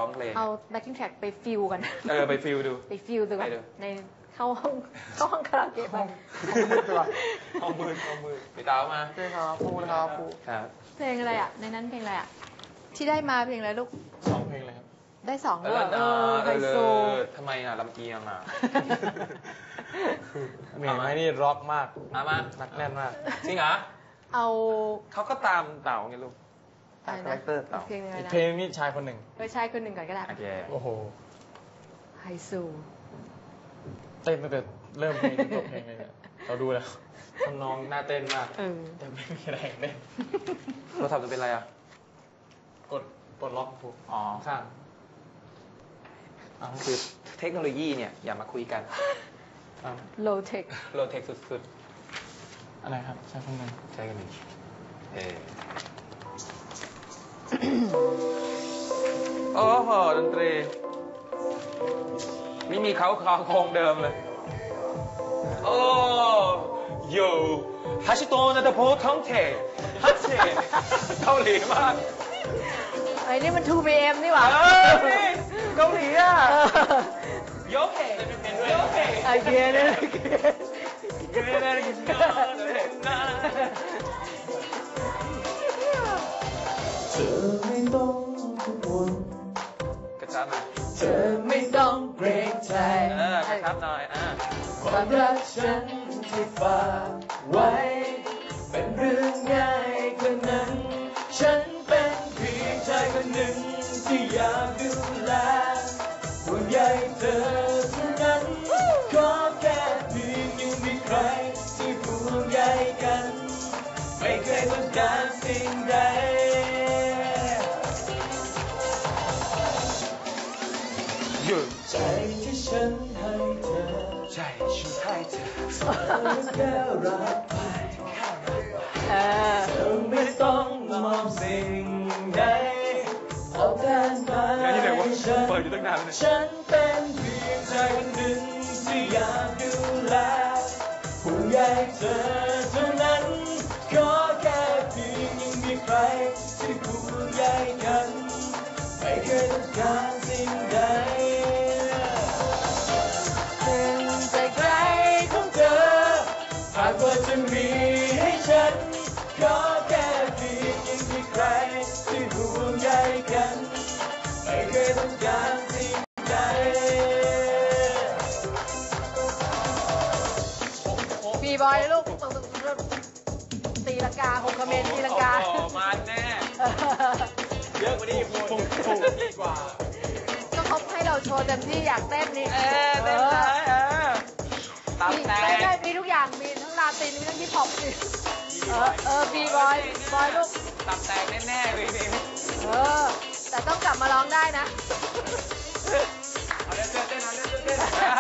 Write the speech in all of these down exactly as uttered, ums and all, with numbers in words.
ร้องเพลงเอา backing track ไปฟิลกันเออไปฟิลดูไปฟิลดูกันในเข้าห้องเข้าห้องคาราโอเกะไปห้องมือห้องมือไปตามมาใช่ครับครูนะครับครูครับเพลงอะไรอ่ะในนั้นเพลงอะไรอ่ะที่ได้มาเพลงอะไรลูกสองเพลงเลยครับได้สองด้วยเออไฮโซทำไมอ่ะลำเอียงอ่ะมีไหมนี่ร็อกมากมามานักแน่นมากจริงเหรอเอาเขาก็ตามเต่าไงลูกคาแรคเตอร์เต่าเพลงอะไรนะเพลงนี้ชายคนหนึ่งเออชายคนหนึ่งก่อนก็ได้โอ้โหไฮโซเต้นตั้งแต่เริ่มเพลงจบเพลงเลยเนี่ยเราดูแล้วทำนองน่าเต้นมากแต่ไม่มีแรงเต้นเราทำจะเป็นอะไรอ่ะกดปลดล็อกถูกอ๋อข้างคือเทคโนโลยีเนี่ยอย่ามาคุยกัน low tech low tech สุดๆอะไรครับใช่คนหนึ่งใช่คนหนึ่งเออโอ้โหดนตรีไม่มีเขาคอโครงเดิมเลยโอ้โย่ฮัชิโตะนาตาโพท้องเทฮัชเชเกาหลีมากไอ้นี่มัน ทู พี เอ็ม นี่หว่าเออนี่เกาหลีอ่ะโยเกะโยเกะไอเกียเนี่ยเกเรเรกิโนนะเธอไม่ต้องกังวลกระชับหน่อยเธอไม่ต้องเกรงใจเออกระชับหน่อยอ่ะความรักฉันที่ฝากไว้เป็นเรื่องง่ายแค่นั้นฉันเป็นเพียงชายคนหนึ่งที่อยากดูแลห่วงใยเธอเท่านั้นขอแค่เพียงยังมีใครที่ห่วงใยกันไม่เคยต้องการสิ่งใดใจที่ฉันให้เธอใจฉันให้เธอแค่รักไปเธอไม่ต้องมองสิ่งใดเอาแทนมาให้ฉันฉันเป็นเพียงชายคนหนึ่งที่อยากดูแลห่วงใยเธอเท่านั้นขอแค่เพียงยังมีใครที่ห่วงใยกันไม่เคยต้องการสิ่งใดหากว่าจะมีให้ฉันขอแค่เพียงยังมีใครที่ห่วงใยกันไม่เคยต้องการสิ่งใดบีบอยลูกตีลังกาหกคเมนตีลังกามันแน่เยอะกว่านี้คุณถูกดีกว่าก็เขาให้เราโชว์เต็มที่อยากเต้นนี่เออเต้นเลยเออตามแต่ใช่มีทุกอย่างมีทั้งลาตินมีทั้งฮิปฮอปเออเออบีบอยบอยลูกตับแตกแน่ๆเลยนี่เออแต่ต้องกลับมาร้องได้นะเอาเล่นเต้นเอาเล่นเต้น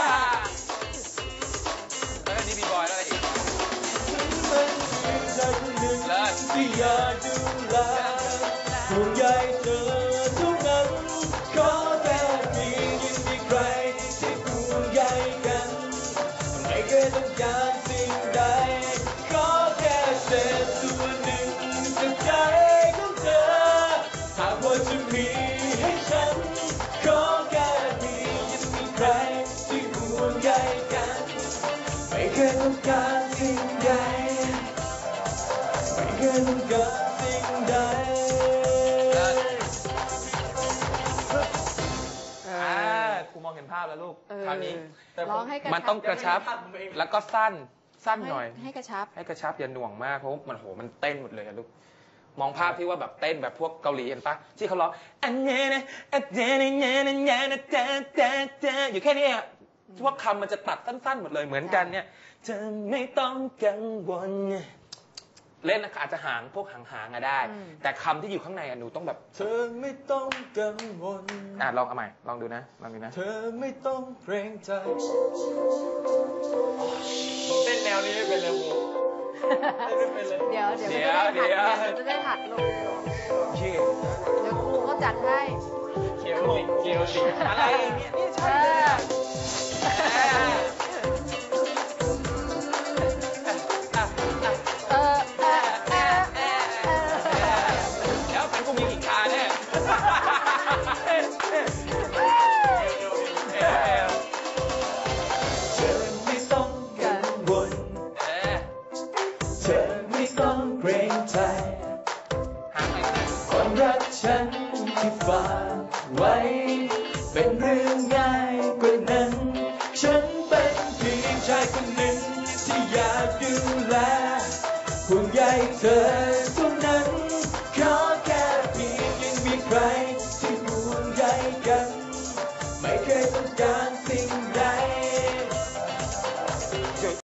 แล้วนี่บีบอยแล้วอะไรอีกเลิศที่อยากดูแลห่วงใยเธอเท่านั้นขอแค่เพียงยังมีใครที่ห่วงใยกันไม่เคยต้องการสิ่งใดขอแค่เศษส่วนหนึ่งจากใจของเธอหากว่าจะมีให้ฉันขอแค่เพียงยังมีใครที่ห่วงใยกันไม่เคยต้องการสิ่งใดไม่เคยต้องการสิ่งใดครูมองเห็นภาพแล้วลูกคราวนี้มันต้องกระชับแล้วก็สั้นสั้นหน่อยให้กระชับให้กระชับอย่าหน่วงมากเพราะมันโหมันเต้นหมดเลยลูกมองภาพที่ว่าแบบเต้นแบบพวกเกาหลีเห็นปะที่เขาร้องอันเนี้ยนะอันเนี้ยนะเนี้ยนะเนี้ยนะเจ๊เจ๊เจ๊อยู่แค่นี้พวกคำมันจะตัดสั้นๆหมดเลยเหมือนกันเนี่ยเธอไม่ต้องกังวลเล่นอาจจะห่างพวกห่างๆอะได้แต่คำที่อยู่ข้างในอะหนูต้องแบบเธอไม่ต้องกังวลอ่ะลองเอาใหม่ลองดูนะลองดูนะเธอไม่ต้องเกรงใจเต้นแนวนี้ไม่เป็นเลยครูไม่เป็นเลยเดี๋ยวเดี๋ยวเดี๋ยวจะได้หัดลงเดี๋ยวครูเขาจัดให้เคียวติเคียวติอะไรเนี่ยนี่ใช่เอไม่ต้องเกรงใจความรักฉันที่ฝากไว้เป็นเรื่องง่ายกว่านั้นฉันเป็นเพียงชายคนหนึ่งที่อยากดูแลห่วงใยเธอ